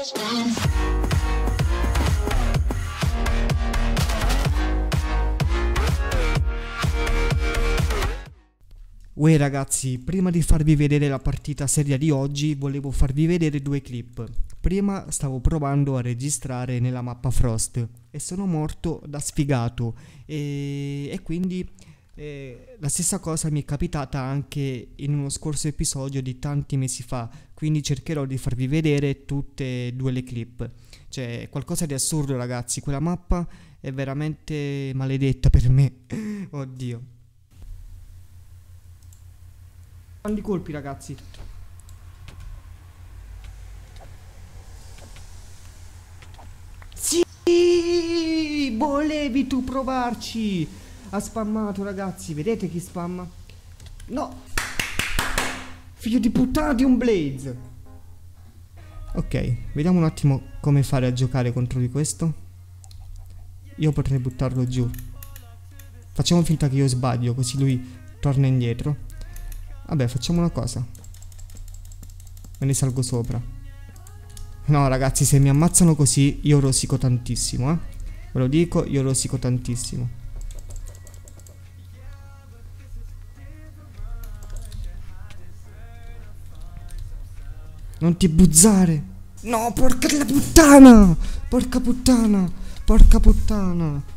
Uè ragazzi, prima di farvi vedere la partita seria di oggi, volevo farvi vedere due clip. Prima stavo provando a registrare nella mappa Frost e sono morto da sfigato e quindi la stessa cosa mi è capitata anche in uno scorso episodio di tanti mesi fa, quindi cercherò di farvi vedere tutte e due le clip. Cioè, qualcosa di assurdo ragazzi, quella mappa è veramente maledetta per me. Oddio. Quanti colpi ragazzi. Sì, volevi tu provarci. Ha spammato ragazzi, vedete chi spamma? No, figlio di puttana di un Blaze. Ok, vediamo un attimo come fare a giocare contro di questo. Io potrei buttarlo giù. Facciamo finta che io sbaglio, così lui torna indietro. Vabbè, facciamo una cosa. Me ne salgo sopra. No ragazzi, se mi ammazzano così io rosico tantissimo, ve lo dico, io rosico tantissimo. Non ti buzzare. No, porca la puttana. Porca puttana. Porca puttana.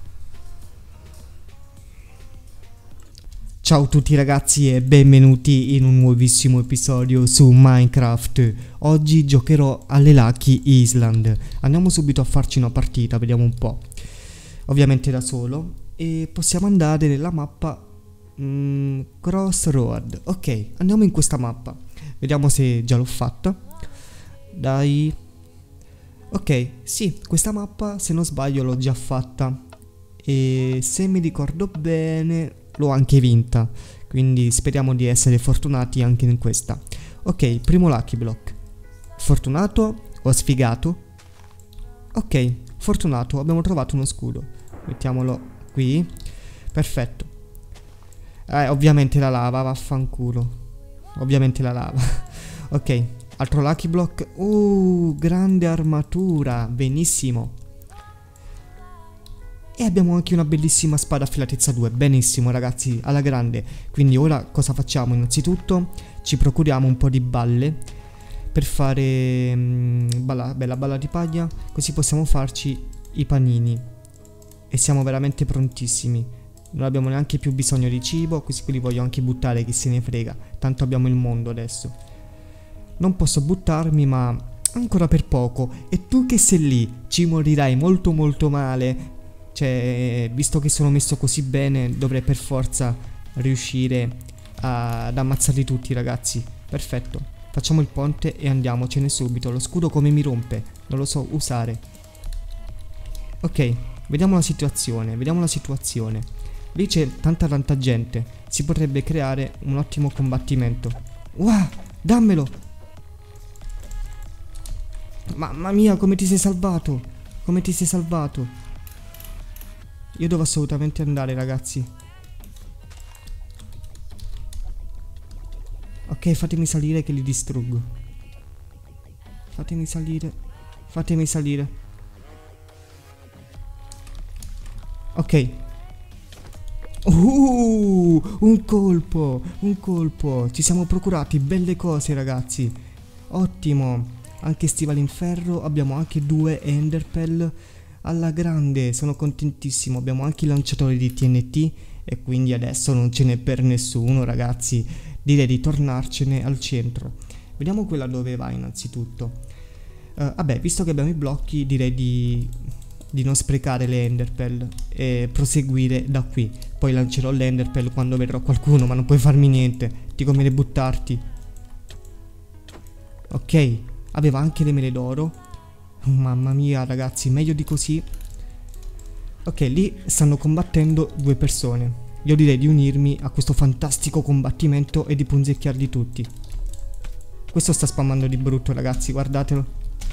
Ciao a tutti ragazzi e benvenuti in un nuovissimo episodio su Minecraft. Oggi giocherò alle Lucky Island. Andiamo subito a farci una partita, vediamo un po'. Ovviamente da solo. E possiamo andare nella mappa Crossroad. Ok, andiamo in questa mappa. Vediamo se già l'ho fatta. Dai. Ok, sì, questa mappa se non sbaglio l'ho già fatta. E se mi ricordo bene l'ho anche vinta, quindi speriamo di essere fortunati anche in questa. Ok, primo Lucky Block. Fortunato o sfigato? Ok, fortunato, abbiamo trovato uno scudo. Mettiamolo qui. Perfetto. Ovviamente la lava, vaffanculo. Ovviamente la lava. Ok, altro Lucky Block. Grande armatura, benissimo. E abbiamo anche una bellissima spada affilatezza 2, benissimo ragazzi, alla grande. Quindi ora cosa facciamo? Innanzitutto ci procuriamo un po' di balle per fare bella balla di paglia, così possiamo farci i panini. E siamo veramente prontissimi, non abbiamo neanche più bisogno di cibo, questi li voglio anche buttare, chi se ne frega, tanto abbiamo il mondo adesso. Non posso buttarmi ma ancora per poco, e tu che sei lì ci morirai molto molto male. Cioè, visto che sono messo così bene, dovrei per forza riuscire ad ammazzarli tutti, ragazzi. Perfetto. Facciamo il ponte e andiamocene subito. Lo scudo come mi rompe? Non lo so usare. Ok, vediamo la situazione. Vediamo la situazione. Lì c'è tanta gente. Si potrebbe creare un ottimo combattimento. Wow, dammelo. Mamma mia, come ti sei salvato? Come ti sei salvato? Io devo assolutamente andare ragazzi. Ok, fatemi salire che li distruggo. Fatemi salire. Fatemi salire. Ok. Un colpo. Un colpo. Ci siamo procurati belle cose ragazzi. Ottimo. Anche stivali in ferro. Abbiamo anche 2 enderpearl. Alla grande, sono contentissimo. Abbiamo anche i lanciatori di TNT e quindi adesso non ce n'è per nessuno ragazzi. Direi di tornarcene al centro. Vediamo quella dove va innanzitutto. Vabbè, visto che abbiamo i blocchi direi di non sprecare le enderpearl e proseguire da qui. Poi lancerò l'enderpearl quando vedrò qualcuno, ma non puoi farmi niente, ti conviene buttarti. Ok, aveva anche le mele d'oro. Mamma mia ragazzi, meglio di così. Ok, lì stanno combattendo 2 persone. Io direi di unirmi a questo fantastico combattimento e di punzecchiarli tutti. Questo sta spammando di brutto ragazzi, guardatelo.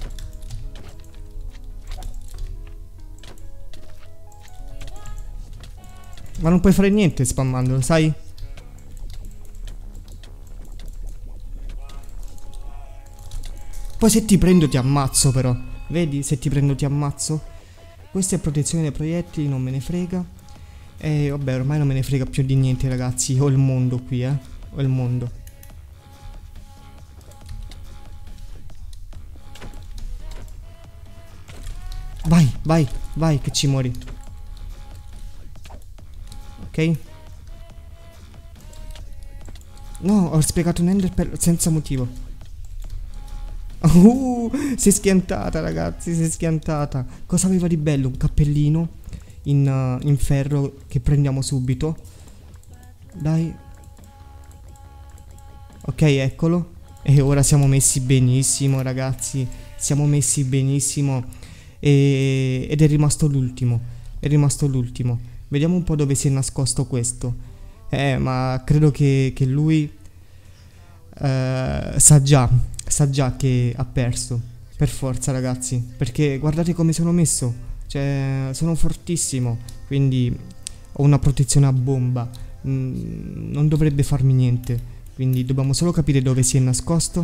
Ma non puoi fare niente spammandolo, sai? Poi se ti prendo ti ammazzo però. Vedi, se ti prendo ti ammazzo. Questa è protezione dai proiettili, non me ne frega. E vabbè, ormai non me ne frega più di niente, ragazzi. Ho il mondo qui, ho il mondo. Vai, vai, vai, che ci muori. Ok. No, ho spiegato un ender senza motivo. Si è schiantata, ragazzi, si è schiantata. Cosa aveva di bello? Un cappellino in ferro che prendiamo subito. Dai. Ok, eccolo. E ora siamo messi benissimo, ragazzi. Siamo messi benissimo. Ed è rimasto l'ultimo. È rimasto l'ultimo. Vediamo un po' dove si è nascosto questo. Ma credo che lui sa già che ha perso. Per forza, ragazzi. Perché guardate come sono messo. Cioè, sono fortissimo. Quindi ho una protezione a bomba. Non dovrebbe farmi niente. Quindi dobbiamo solo capire dove si è nascosto.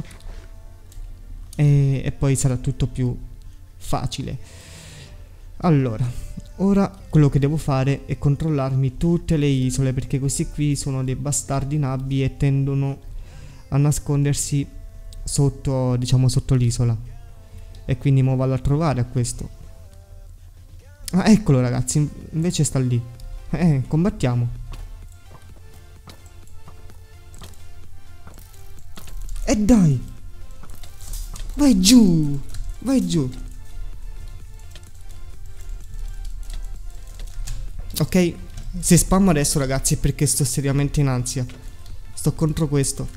E poi sarà tutto più facile. Allora, ora quello che devo fare è controllarmi tutte le isole, perché questi qui sono dei bastardi nabbi e tendono a nascondersi sotto, diciamo, sotto l'isola. E quindi mo vado a trovare a questo. Ah, eccolo, ragazzi, invece sta lì. Combattiamo. E dai! Vai giù! Vai giù! Ok, se spammo adesso, ragazzi, è perché sto seriamente in ansia. Sto contro questo.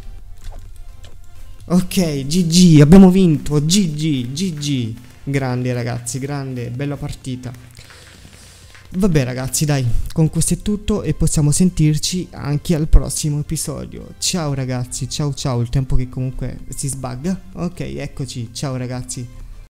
Ok, GG, abbiamo vinto. GG, GG. Grande, ragazzi, grande, bella partita. Vabbè, ragazzi, dai, con questo è tutto e possiamo sentirci anche al prossimo episodio. Ciao, ragazzi, ciao ciao. Il tempo che comunque si sbagga. Ok, eccoci, ciao, ragazzi.